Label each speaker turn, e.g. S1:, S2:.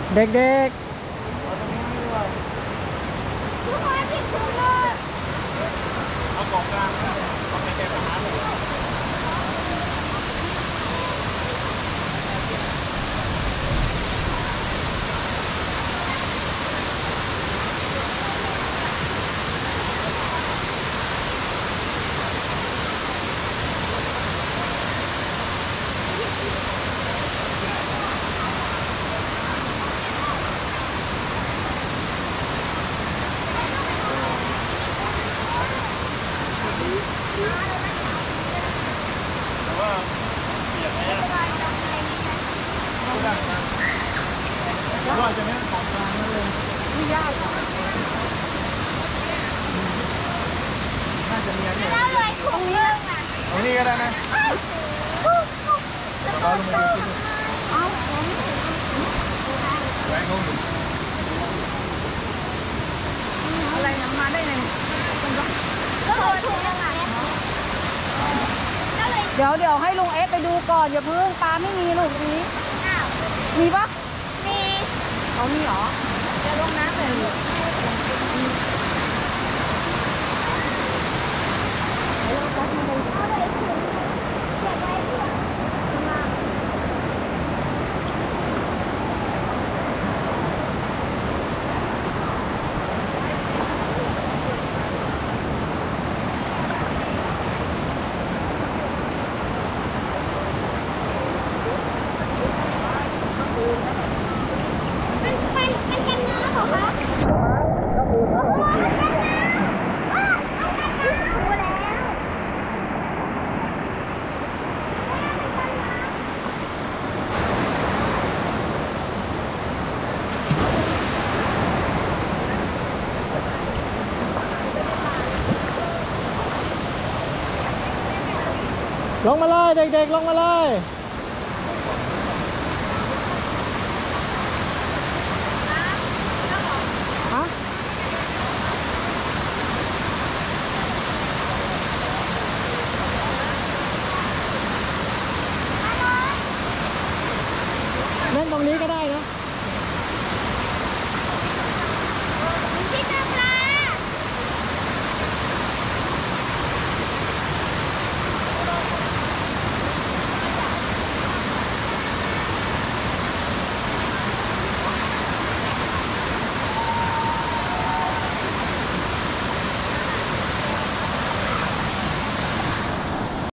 S1: เด็ก
S2: ทุกคนผิดทุกคน
S3: เอากล่องกลางเอาไปแก้ปัญหาเลยแต่ว่าเปียกไหมอ่ะว่าจะไม่ของกลางนั่นเลยไม่ยากน่าจะมีอันนี้
S2: แล้วเลยถุงนึงอ่ะ
S3: ตรงนี้ก็ได้นะเราลงมาดูสิ
S2: เอา
S3: แหวนเขาหนึ่ง
S2: อะไรนะมาได้ไงก็เลยถุงนึงอ่ะก็เลย
S1: เดี๋ยวให้ลุงเอสไปดูก่อนอย่าเพิ่งปลาไม่มีลูกนี้
S2: อ้าว
S1: มีปะ
S2: มี
S1: เขามีเหรอจะลงน้ำเลยลูก
S2: เอาเลยถุงเก็บไว้เพื่อข้างล่าง มันกันน้ำเหรอคะโอ้โหกันน้ำอ้าวเอากันน้ำรู้แล้ว
S1: ลงมาเลยเด็กๆลงมาเลยฮะเล่นตรงนี้ก็ได้นะ